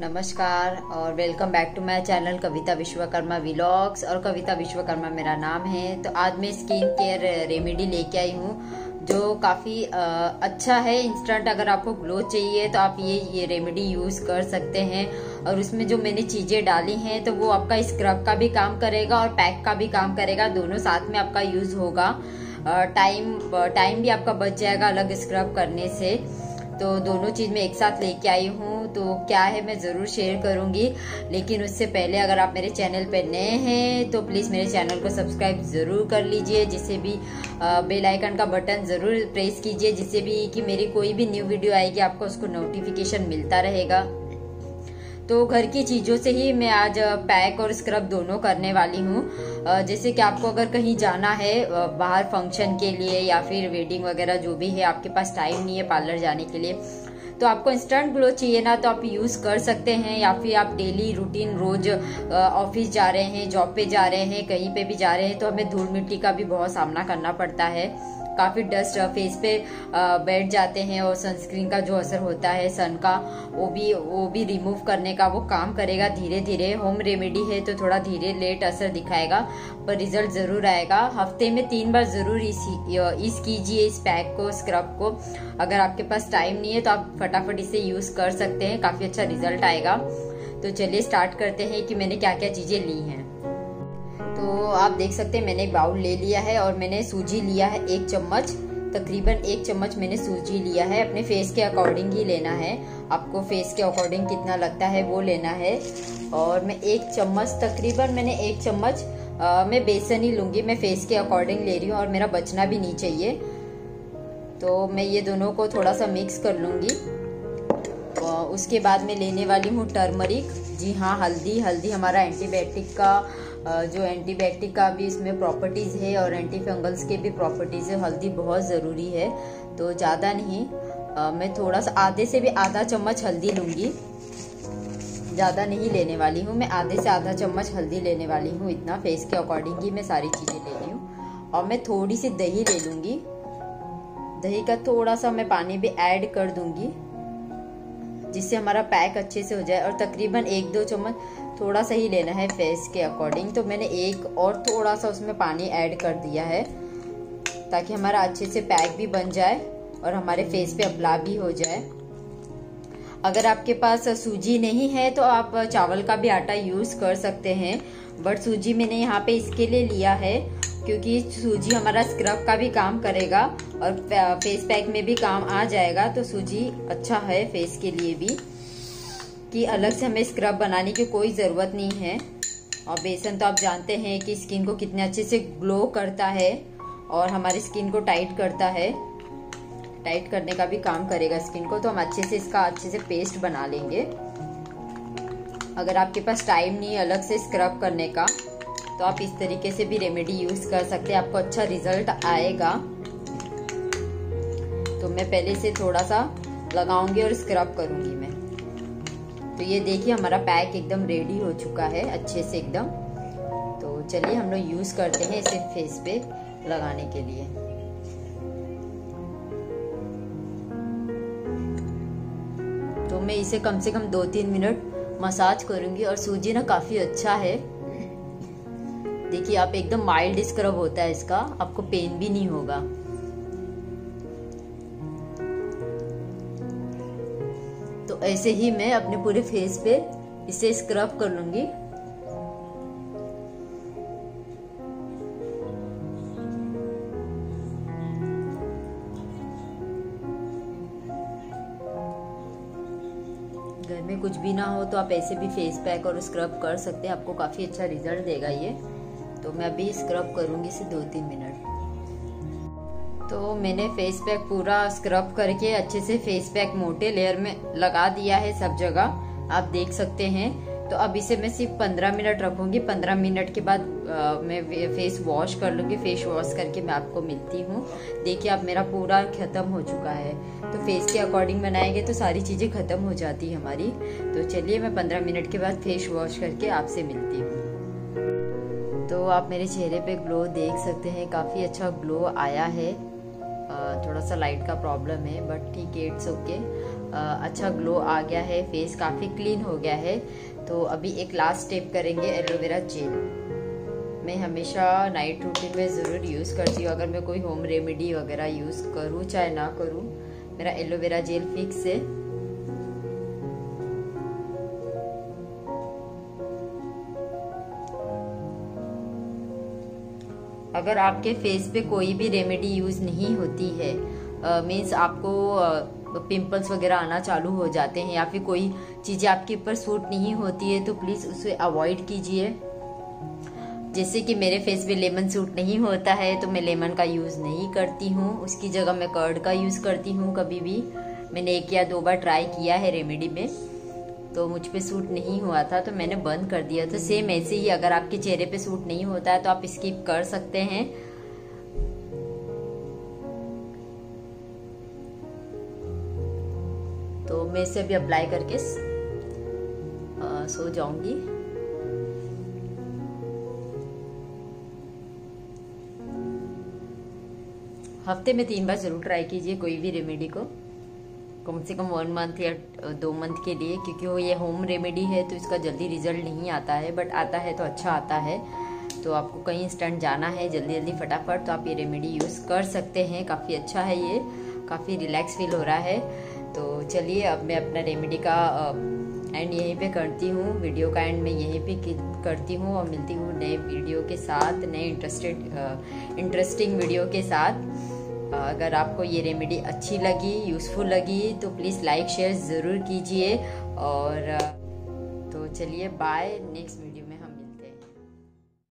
नमस्कार और welcome back to my channel Kavita Vishwakarma vlogs. और कविता विश्वकर्मा मेरा नाम है। तो आज मैं स्किन केयर रेमेडी लेके आई हूँ जो काफ़ी अच्छा है। इंस्टेंट अगर आपको ग्लो चाहिए तो आप ये रेमेडी यूज़ कर सकते हैं। और उसमें जो मैंने चीज़ें डाली हैं तो वो आपका स्क्रब का भी काम करेगा और पैक का भी काम करेगा, दोनों साथ में आपका यूज़ होगा। टाइम भी आपका बच जाएगा अलग स्क्रब करने से। तो दोनों चीज़ मैं एक साथ लेके आई हूँ। तो क्या है मैं ज़रूर शेयर करूँगी, लेकिन उससे पहले अगर आप मेरे चैनल पर नए हैं तो प्लीज़ मेरे चैनल को सब्सक्राइब ज़रूर कर लीजिए, जिससे भी बेल आइकन का बटन ज़रूर प्रेस कीजिए, जिससे भी कि मेरी कोई भी न्यू वीडियो आएगी आपको उसको नोटिफिकेशन मिलता रहेगा। तो घर की चीज़ों से ही मैं आज पैक और स्क्रब दोनों करने वाली हूँ। जैसे कि आपको अगर कहीं जाना है बाहर फंक्शन के लिए या फिर वेडिंग वगैरह जो भी है, आपके पास टाइम नहीं है पार्लर जाने के लिए, तो आपको इंस्टेंट ग्लो चाहिए ना, तो आप यूज़ कर सकते हैं। या फिर आप डेली रूटीन रोज ऑफिस जा रहे हैं, जॉब पे जा रहे हैं, कहीं पे भी जा रहे हैं, तो हमें धूल मिट्टी का भी बहुत सामना करना पड़ता है। काफ़ी डस्ट फेस पे बैठ जाते हैं और सनस्क्रीन का जो असर होता है सन का, वो भी रिमूव करने का वो काम करेगा धीरे धीरे। होम रेमेडी है तो थोड़ा धीरे लेट असर दिखाएगा पर रिजल्ट ज़रूर आएगा। हफ्ते में 3 बार ज़रूर इस कीजिए इस पैक को, स्क्रब को। अगर आपके पास टाइम नहीं है तो आप फटाफट इसे यूज़ कर सकते हैं, काफ़ी अच्छा रिजल्ट आएगा। तो चलिए स्टार्ट करते हैं कि मैंने क्या क्या चीज़ें ली हैं। तो आप देख सकते हैं मैंने एक बाउल ले लिया है और मैंने सूजी लिया है 1 चम्मच, तकरीबन 1 चम्मच मैंने सूजी लिया है। अपने फेस के अकॉर्डिंग ही लेना है, आपको फेस के अकॉर्डिंग कितना लगता है वो लेना है। और मैं 1 चम्मच तकरीबन मैंने 1 चम्मच मैं बेसन ही लूँगी, मैं फेस के अकॉर्डिंग ले रही हूँ और मेरा बचना भी नहीं चाहिए। तो मैं ये दोनों को थोड़ा सा मिक्स कर लूँगी। उसके बाद मैं लेने वाली हूँ टर्मरिक। जी हाँ, हल्दी हमारा एंटीबायोटिक का भी इसमें प्रॉपर्टीज़ है और एंटी फंगल्स के भी प्रॉपर्टीज़ है। हल्दी बहुत ज़रूरी है, तो ज़्यादा नहीं, मैं थोड़ा सा आधे से भी आधा चम्मच हल्दी लूँगी, ज़्यादा नहीं लेने वाली हूँ। मैं आधे से आधा चम्मच हल्दी लेने वाली हूँ, इतना फेस के अकॉर्डिंग ही मैं सारी चीज़ें ले रही हूँ। और मैं थोड़ी सी दही ले लूँगी, दही का थोड़ा सा मैं पानी भी ऐड कर दूँगी जिससे हमारा पैक अच्छे से हो जाए। और तकरीबन 1-2 चम्मच थोड़ा सा ही लेना है फेस के अकॉर्डिंग। तो मैंने एक और थोड़ा सा उसमें पानी ऐड कर दिया है ताकि हमारा अच्छे से पैक भी बन जाए और हमारे फेस पे अप्लाई भी हो जाए। अगर आपके पास सूजी नहीं है तो आप चावल का भी आटा यूज़ कर सकते हैं, बट सूजी मैंने यहाँ पे इसके लिए लिया है क्योंकि सूजी हमारा स्क्रब का भी काम करेगा और फेस पैक में भी काम आ जाएगा। तो सूजी अच्छा है फेस के लिए भी, कि अलग से हमें स्क्रब बनाने की कोई ज़रूरत नहीं है। और बेसन तो आप जानते हैं कि स्किन को कितने अच्छे से ग्लो करता है और हमारी स्किन को टाइट करता है, टाइट करने का भी काम करेगा स्किन को। तो हम अच्छे से इसका अच्छे से पेस्ट बना लेंगे। अगर आपके पास टाइम नहीं है अलग से स्क्रब करने का तो आप इस तरीके से भी रेमेडी यूज़ कर सकते हैं, आपको अच्छा रिजल्ट आएगा। तो मैं पहले से थोड़ा सा लगाऊंगी और स्क्रब करूंगी मैं। तो ये देखिए हमारा पैक एकदम रेडी हो चुका है अच्छे से एकदम। तो चलिए हम लोग यूज़ करते हैं इसे फेस पे लगाने के लिए। तो मैं इसे कम से कम 2-3 मिनट मसाज करूंगी। और सूजी ना काफ़ी अच्छा है, देखिए आप एकदम माइल्ड स्क्रब होता है इसका, आपको पेन भी नहीं होगा। तो ऐसे ही मैं अपने पूरे फेस पे इसे स्क्रब कर लूंगी। घर में कुछ भी ना हो तो आप ऐसे भी फेस पैक और स्क्रब कर सकते हैं, आपको काफ़ी अच्छा रिजल्ट देगा ये। तो मैं अभी स्क्रब करूँगी इसे 2-3 मिनट। तो मैंने फेस पैक पूरा स्क्रब करके अच्छे से फेस पैक मोटे लेयर में लगा दिया है सब जगह, आप देख सकते हैं। तो अब इसे मैं सिर्फ 15 मिनट रखूँगी। 15 मिनट के बाद मैं फेस वॉश कर लूँगी। फेस वॉश करके मैं आपको मिलती हूँ। देखिए अब मेरा पूरा ख़त्म हो चुका है। तो फेस के अकॉर्डिंग बनाएंगे तो सारी चीज़ें ख़त्म हो जाती है हमारी। तो चलिए मैं 15 मिनट के बाद फेस वॉश करके आपसे मिलती हूँ। तो आप मेरे चेहरे पे ग्लो देख सकते हैं, काफ़ी अच्छा ग्लो आया है। थोड़ा सा लाइट का प्रॉब्लम है बट ठीक है, इट्स ओके। अच्छा ग्लो आ गया है, फेस काफ़ी क्लीन हो गया है। तो अभी एक लास्ट स्टेप करेंगे, एलोवेरा जेल। मैं हमेशा नाइट रूटीन में ज़रूर यूज़ करती हूँ, अगर मैं कोई होम रेमेडी वगैरह यूज़ करूँ चाहे ना करूँ, मेरा एलोवेरा जेल फिक्स है। अगर आपके फेस पे कोई भी रेमेडी यूज़ नहीं होती है, मीन्स आपको पिंपल्स वगैरह आना चालू हो जाते हैं या फिर कोई चीज़ें आपके ऊपर सूट नहीं होती है, तो प्लीज़ उसे अवॉइड कीजिए। जैसे कि मेरे फेस पे लेमन सूट नहीं होता है तो मैं लेमन का यूज़ नहीं करती हूँ, उसकी जगह मैं कर्ड का यूज़ करती हूँ। कभी भी मैंने 1 या 2 बार ट्राई किया है रेमेडी में, तो मुझ पे सूट नहीं हुआ था तो मैंने बंद कर दिया। तो सेम ऐसे ही अगर आपके चेहरे पे सूट नहीं होता है तो आप स्किप कर सकते हैं। तो मैं इसे अभी अप्लाई करके सो जाऊंगी। हफ्ते में 3 बार जरूर ट्राई कीजिए कोई भी रेमेडी को, कम से कम 1 मंथ या 2 मंथ के लिए, क्योंकि वो ये होम रेमेडी है तो इसका जल्दी रिजल्ट नहीं आता है, बट आता है तो अच्छा आता है। तो आपको कहीं इंस्टेंट जाना है जल्दी जल्दी फटाफट, तो आप ये रेमेडी यूज़ कर सकते हैं। काफ़ी अच्छा है ये, काफ़ी रिलैक्स फील हो रहा है। तो चलिए अब मैं अपना रेमेडी का एंड यहीं पे करती हूँ, वीडियो का एंड मैं यहीं पे करती हूँ और मिलती हूँ नए वीडियो के साथ, नए इंटरेस्टिंग वीडियो के साथ। अगर आपको ये रेमेडी अच्छी लगी, यूज़फुल लगी, तो प्लीज़ लाइक शेयर ज़रूर कीजिए। और तो चलिए बाय, नेक्स्ट वीडियो में